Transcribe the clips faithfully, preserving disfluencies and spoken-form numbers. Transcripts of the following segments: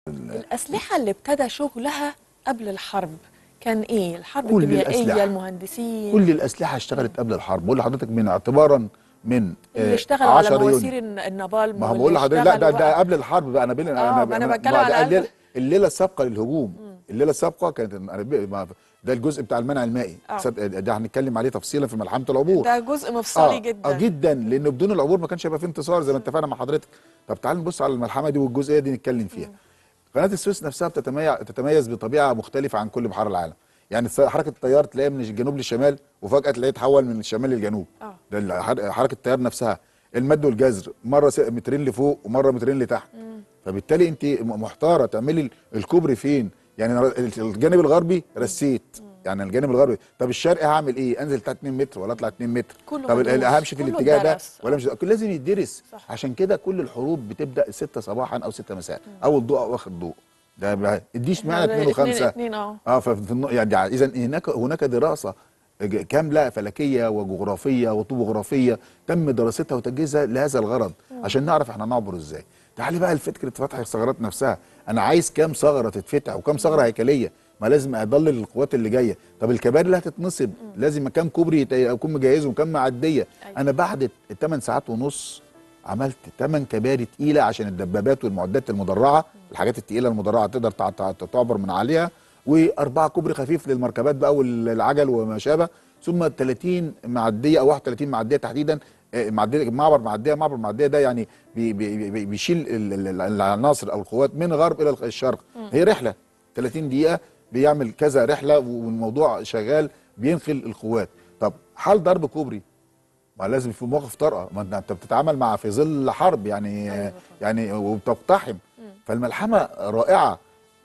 الأسلحة اللي ابتدى شغلها قبل الحرب كان إيه؟ الحرب كل الكيميائية، الأسلحة المهندسين، كل الأسلحة اشتغلت قبل الحرب. بقول لحضرتك من اعتبارا من اللي آه اشتغلوا على عشرة يونيو. مواسير الن- النابالم، ما هو واللي بقول لحضرتك لا، ده اشتغلوا ده بقى. قبل الحرب بقى. انا بين اه، انا ما أنا أنا- بتكلم ما ده على الليله, قلب. الليله السابقه للهجوم. الليله السابقه كانت أنا ب- ما- ده الجزء بتاع المنع المائي. اه، صد- ده هنتكلم عليه تفصيلا في ملحمه العبور. ده جزء مفصلي اه اه جدا. جدا، لان بدون العبور ما كانش هيبقى في انتصار زي ما اتفقنا مع حضرتك. طب تعال نبص على الملحمه دي والجزئيه دي نتكلم فيها. قناه السويس نفسها بتتميز تتميز بطبيعه مختلفه عن كل بحار العالم. يعني الس- حركه التيار تلاقيها من الجنوب للشمال، وفجاه تلاقيه تحول من الشمال للجنوب. اه، ده ال- حر- حركه التيار نفسها، المد والجزر مره س- مترين لفوق ومره مترين لتحت. فبالتالي انت م- محتاره تعملي ال- الكوبري فين. يعني أنا ال- الجانب الغربي رسيت، يعني الجانب الغربي. طب الشرقي هعمل ايه؟ انزل تحت اتنين متر ولا اطلع اتنين متر؟ كله طب ال- ال- مدروس، همشي في كله الاتجاه ده اتدرس. ولا اه، مش كل لازم يدرس. صح. عشان كده كل الحروب بتبدا ستة صباحا او ستة مساء، اول ضوء او اخر ضوء. ده بقى- اديش احنا معنى اتنين اتنين وخمسة. اتنين اه اه ففي النو- يعني اذا هناك هناك دراسه ج- كامله فلكيه وجغرافيه وطبوغرافيه تم دراستها وتجهيزها لهذا الغرض، عشان نعرف احنا نعبر ازاي. تعالي بقى لفكره فتح الثغرات نفسها. انا عايز كام ثغره تتفتح وكام ثغره هيكليه. ما لازم اضلل القوات اللي جايه. طب الكباري اللي هتتنصب لازم كام كوبري يت- اكون مجهزه وكام معديه. أيوة. انا بعد الثمان ساعات ونص عملت ثمان كباري تقيله عشان الدبابات والمعدات المدرعه، الحاجات التقيله المدرعه تقدر تع- تع- تعبر من عليها، واربعه كوبري خفيف للمركبات بقى والعجل وما شابه، ثم ثلاثين معديه او واحد وثلاثين معديه تحديدا. آه، معديه معبر معديه معبر معديه ده يعني بي بي بي بيشيل ال- ال- ال- العناصر او القوات من غرب الى الشرق. هي رحله ثلاثين دقيقه بيعمل كذا رحله والموضوع شغال بينقل القوات. طب حال ضرب كوبري ما لازم في موقف طارئه، ما انت أنت بتتعامل مع في ظل حرب يعني. أيوة طبعا. يعني وبتقتحم. فالملحمه رائعه.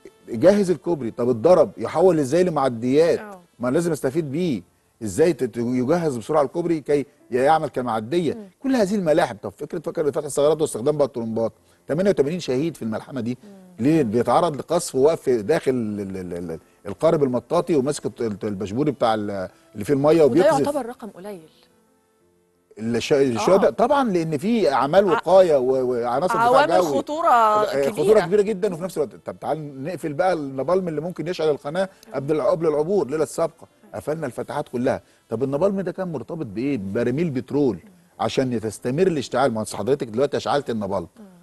جهز الكوبري، طب اتضرب يحول ازاي لمعديات؟ اه. ما لازم استفيد بيه. ازاي تت- يجهز بسرعه الكوبري كي يعمل كمعديه. كل هذه الملاحم. طب فكره فكره فتح الثغرات واستخدام بقى الطرمبات، ثمانية وثمانين شهيد في الملحمه دي. ليه؟ بيتعرض لقصف ووقف داخل ال- ال- ال- القارب المطاطي وماسك الت- البشبوري بتاع ال- اللي فيه الميه وده وبيقذف. يعتبر رقم قليل. الش- الشهداء آه. طبعا، لان في اعمال وقايه و- وعناصر دفاع عوامل جوي. خطورة آه، كبيرة. خطوره كبيره جدا. وفي نفس الوقت طب تعال نقفل بقى النابالم اللي ممكن يشعل القناه قبل قبل العبور الليله السابقه. قفلنا الفتحات كلها. طب النابالم ده كان مرتبط بايه؟ ببراميل بترول عشان تستمر الاشتعال. ما حضرتك دلوقتي اشعلت النابالم،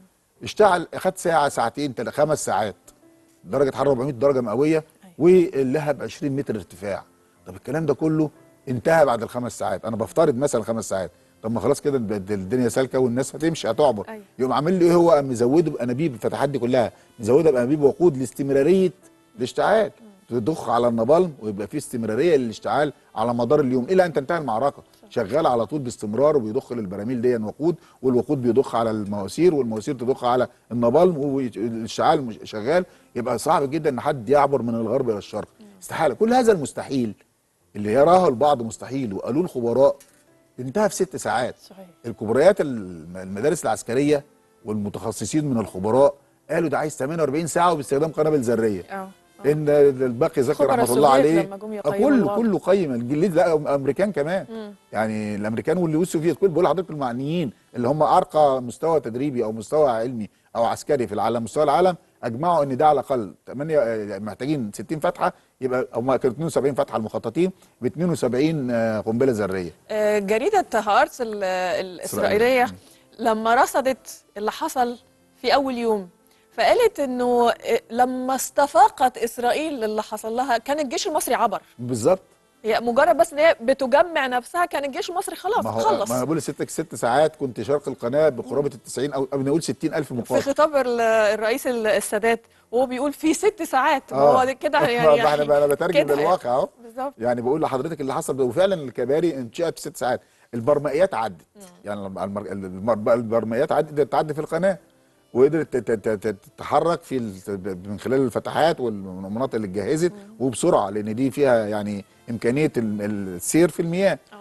اشتعل اخد ساعه ساعتين تل- خمس ساعات، درجه حراره أربعمائة درجه مئويه، واللهب عشرين متر ارتفاع. طب الكلام ده كله انتهى بعد الخمس ساعات. انا بفترض مثلا خمس ساعات. طب ما خلاص كده الد- الدنيا سالكه والناس هتمشي هتعبر. أيوة. يقوم عامل لي ايه؟ هو قام مزوده بانابيب الفتحات دي كلها، مزوده بانابيب وقود لاستمراريه الاشتعال. تضخ على النابالم ويبقى في استمراريه للاشتعال على مدار اليوم الى ان تنتهي المعركه. شغال على طول باستمرار وبيضخ للبراميل دي وقود، والوقود بيضخ على المواسير والمواسير تضخ على النابالم والاشتعال مش- شغال. يبقى صعب جدا ان حد يعبر من الغرب الى الشرق. استحاله. كل هذا المستحيل اللي يراه البعض مستحيل وقالوه الخبراء انتهى في ست ساعات. صحيح. الكبريات الم- المدارس العسكريه والمتخصصين من الخبراء قالوا ده عايز ثمانية وأربعين ساعه وباستخدام قنابل ذريه. اه. ان الباقي ذكر خبراء رحمه الله السوفييت عليه لما جم آه، يقيموا كله الوضع. كله قيم. الانجليز لا امريكان كمان. مم. يعني الامريكان والسوفييت كل بقول لحضرتك المعنيين اللي هم ارقى مستوى تدريبي او مستوى علمي او عسكري في العالم مستوى العالم اجمعوا ان ده على الاقل ثمانية آه، محتاجين ستين فتحه. يبقى هم كانوا اتنين وسبعين فتحه المخططين ب اتنين وسبعين آه، قنبله ذريه. آه، جريدة هارتس ال- الإسرائيلية لما رصدت اللي حصل في أول يوم، فقالت إنه آه، لما استفاقت إسرائيل اللي حصل لها كان الجيش المصري عبر. بالظبط. هي مجرد بس إن هي بتجمع نفسها كان الجيش المصري خلاص ما هو خلص. ما انا بقول ست ست ساعات كنت شرق القناه بقرابه ال تسعين او أو نقول ستين الف في مقاتل. خطاب ال- الرئيس السادات وهو بيقول في ست ساعات. ما اه هو كده ما يعني انا بقى انا بترجم كده للواقع اهو. بالظبط. يعني بقول لحضرتك اللي حصل ده. وفعلا الكباري انشئت في ست ساعات. البرمائيات عدت. يعني المر- المر- البرمائيات عدت تعدي في القناه وقدرت تت- تت- تت- تتحرك في ال- من خلال الفتحات والمناطق اللي اتجهزت وبسرعه، لان دي فيها يعني امكانيه ال- السير في المياه.